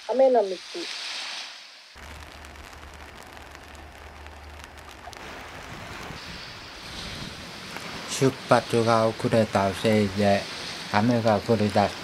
雨の道。 出発が遅れたせいで雨が降り出した。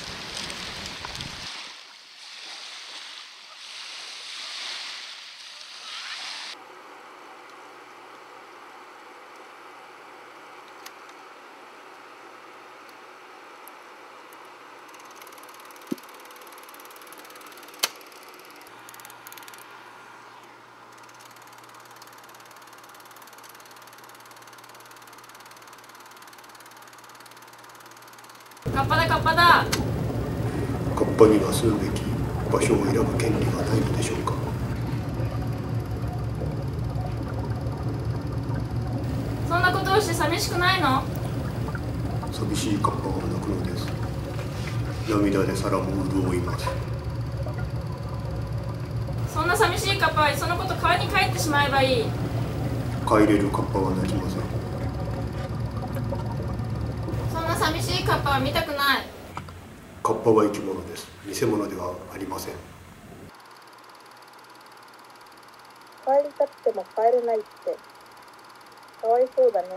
カッパだ。 カッパには住むべき場所を選ぶ権利がないのでしょうか。 そんなことをして寂しくないの？ 寂しいカッパが泣くのです。涙で皿も潤います。 そんな寂しいカッパはいっそのこと川に帰ってしまえばいい。 帰れるカッパは泣きません。 そんな寂しいカッパは見たくない。 カッパは生き物です。偽物ではありません。 帰りたくても帰れないってかわいそうだね。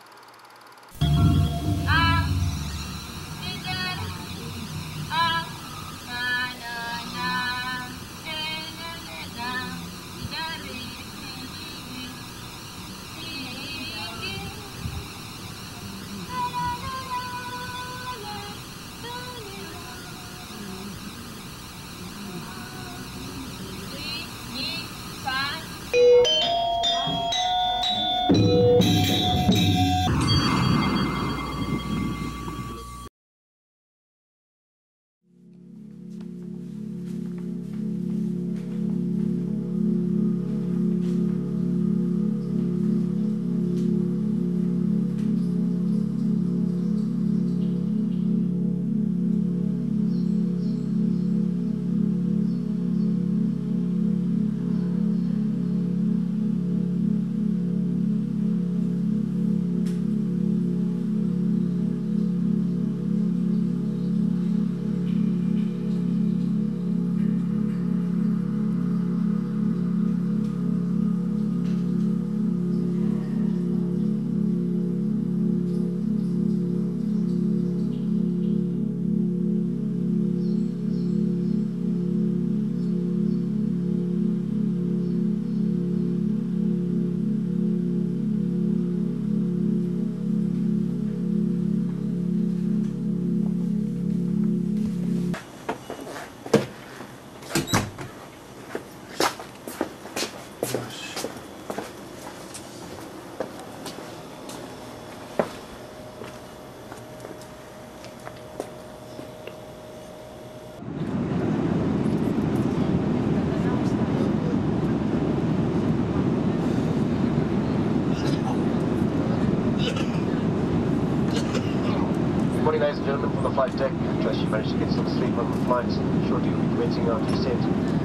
Good morning, ladies and gentlemen, from the flight deck. Trust you managed to get some sleep on the flight. Shortly we'll be commencing our descent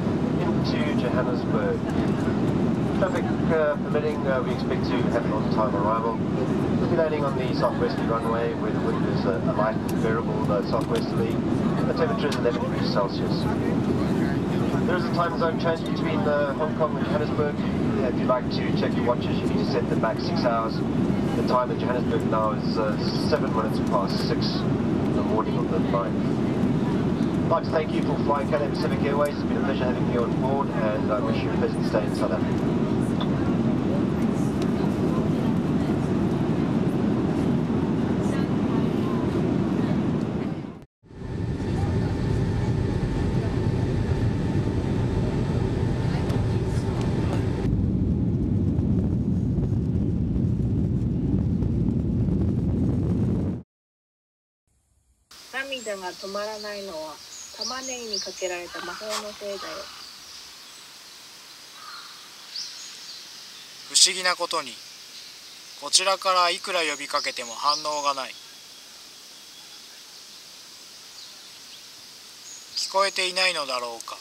into Johannesburg. Traffic permitting, we expect to have an on-time arrival. We'll be landing on the southwesterly runway where the wind is a light variable southwesterly. The temperature is 11 degrees Celsius. There is a time zone change between Hong Kong and Johannesburg. If you'd like to check your watches, you need to set them back 6 hours. The time in Johannesburg now is 7 minutes past 6 in the morning of the 9th. I'd like to thank you for flying Cathay Pacific Airways. It's been a pleasure having you on board, and I wish you a pleasant stay in South Africa. 涙が止まらないのは玉ねぎにかけられた魔法のせいだよ。 不思議なことに、こちらからいくら呼びかけても反応がない。聞こえていないのだろうか。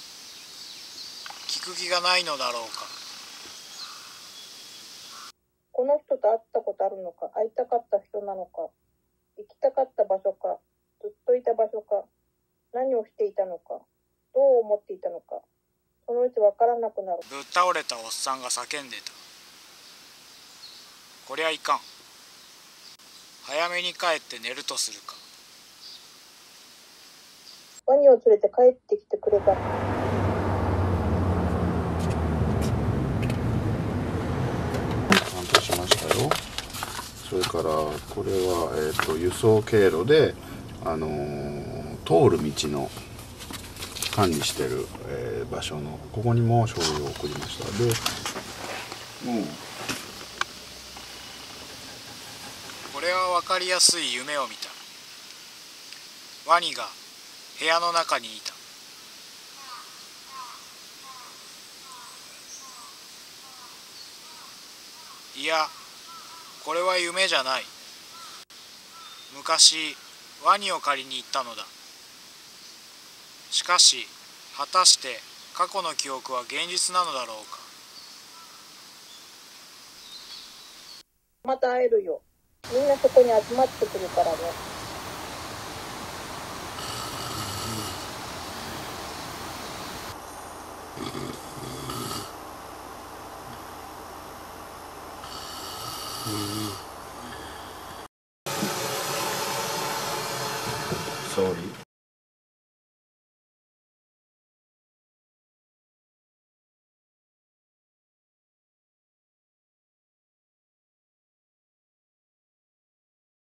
聞く気がないのだろうか。 この人と会ったことあるのか、会いたかった人なのか、行きたかった場所か、ずっといた場所か、何をしていたのか、どどう思っていたのか、そのうちわからなくなる。 ぶっ倒れたおっさんが叫んでた。こりゃいかん。早めに帰って寝るとするか。 ワニを連れて帰ってきてくれた。 ちゃんとしましたよ。それからこれは、輸送経路で、通る道の管理してる、場所のここにも書類を送りました。で、 これは分かりやすい夢を見た。ワニが部屋の中にいた。いや、これは夢じゃない。昔ワニを借りに行ったのだ。しかし果たして過去の記憶は現実なのだろうか。 また会えるよ。みんなそこに集まってくるからね。